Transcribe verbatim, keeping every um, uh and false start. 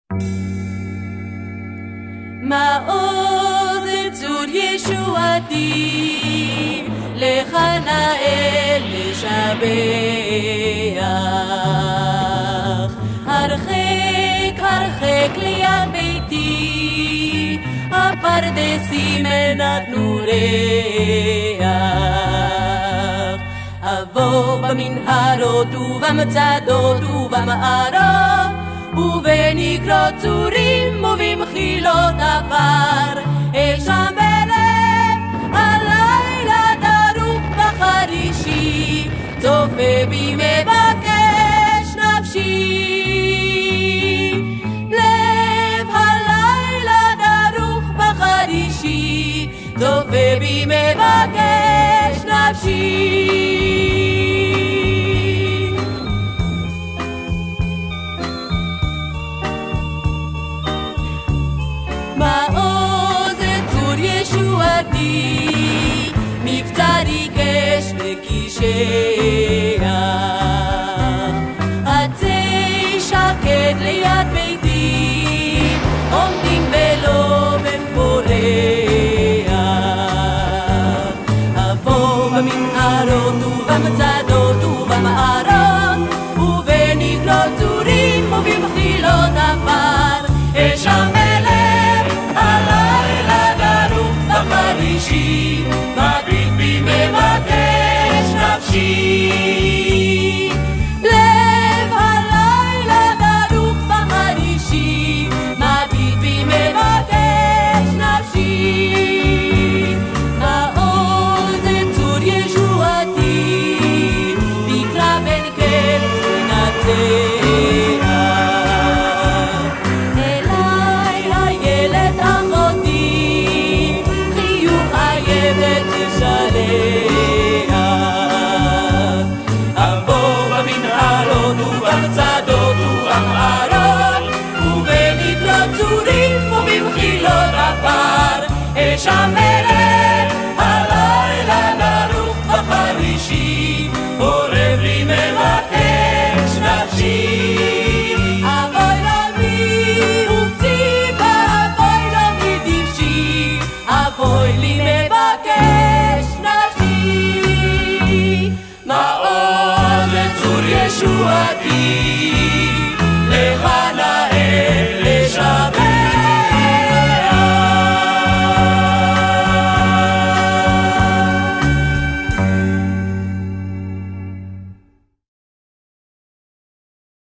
מעוז צור ישועתי, לך נאה לשבח. הרחק הרחק ליד ביתי, הפרדסים נתנו ריח. אבוא במנהרות ובמצדות ובמערות, ובנקרות צורים ובמחילות עפר, אשם בלב הלילה דרוך בחרישי, צופה בי מבקש נפשי. לב הלילה דרוך בחרישי, צופה בי מבקש נפשי. מעוז צור ישועתי, מבצרי קש וקישח. עצי שקד ליד ביתי, עומדים בלא בן פורח. אבוא במנהרות ובמצדות ובמערות, ובנקרות צורים ובמחילות עפר, אשם בחרישי, מביט בי מבקש נפשי. לב הלילה דרוך בחרישי, מביט בי מבקש נפשי. מעוז צור ישועתי, בקרב אין קץ ינצח. אבוא במנהרות ובמצדות ובמערות, ובנקרות צורים ובמחילות עפר, אשם בלב הלילה דרוך בחרישי, אורב לי מבקש נפשי. אבוי לו מי וציפה, אבוי לו מי דבשי, אבוי לי מבקש נפשי. מעוז צור ישועתי,